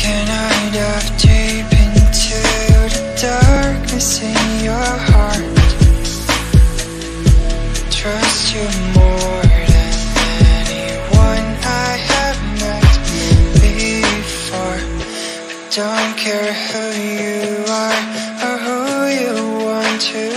Can I dive deep into the darkness in your heart? Trust you more than anyone I have met before. Don't care who you are or who you want to